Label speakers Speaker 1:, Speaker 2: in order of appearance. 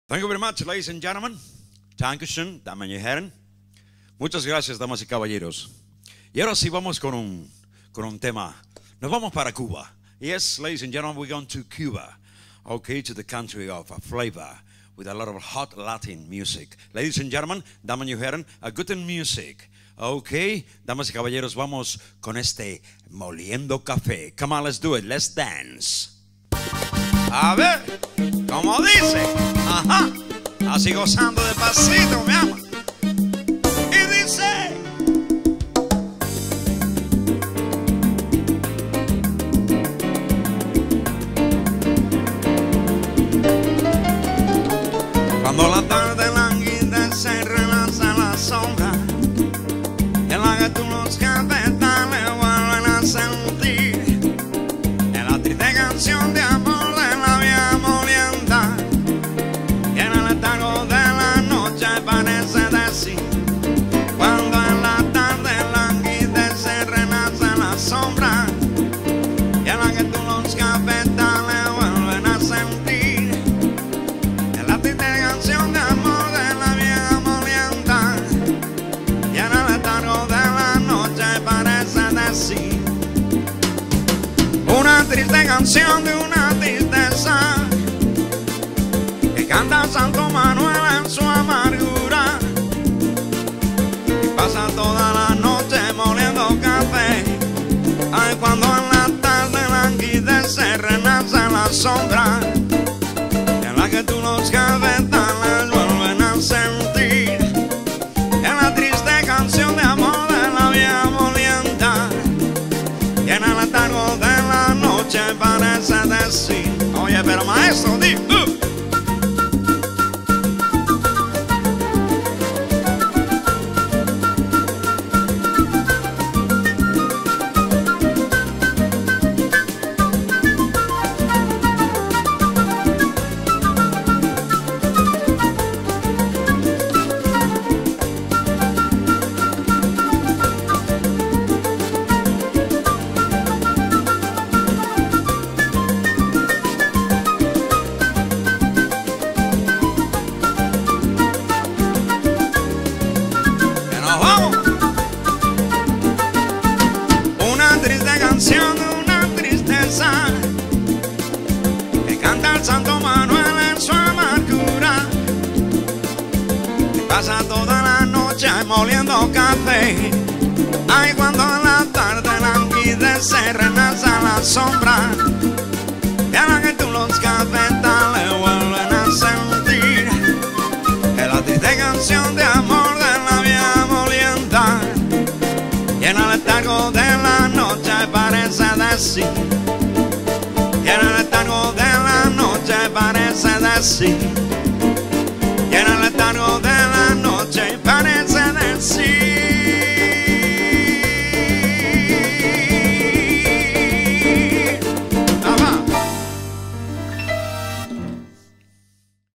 Speaker 1: Thank you very much, ladies and gentlemen. Dankeschön, damen y herren. Muchas gracias, damas y caballeros. Y ahora sí vamos con un tema. Nos vamos para Cuba. Yes, ladies and gentlemen, we're going to Cuba. Okay, to the country of flavor with a lot of hot Latin music. Ladies and gentlemen, damen y herren, a good music. Okay, damas y caballeros, vamos con este Moliendo Café. Come on, let's do it. Let's dance. A ver, como dice, ajá, así gozando de pasito, mi ama. Y dice: cuando la tarde languidece, relanza la sombra, en la que tú los capitales vuelven a sentir, en la triste canción de amor de la vieja molienda, y en el letargo de la noche parece decir, cuando en la tarde languidece, renace la sombra, y en la que tú los capitales vuelven a sentir, en la triste canción de amor de la vieja molienda, y en el letargo de la noche parece decir, una triste canción de una tristeza que canta Santo Manuel en su amargura, y pasa toda la noche moliendo café. Ay, cuando en la tarde languidece, renace la sombra, en la que tú los cabezales vuelven a sentir, en la triste canción de amor de la vieja molienda, y en el letargo de la noche parece decir, oye, pero maestro, di, canción de una tristeza que canta el Santo Manuel en su amargura, y pasa toda la noche moliendo café. Ay, cuando en la tarde languidece, renace la sombra, y a la que tú los cafetales vuelven a sentir, es la triste canción de amor de la vieja molienda, y en el letargo de la noche parece decir, y en el letargo de la noche parece decir,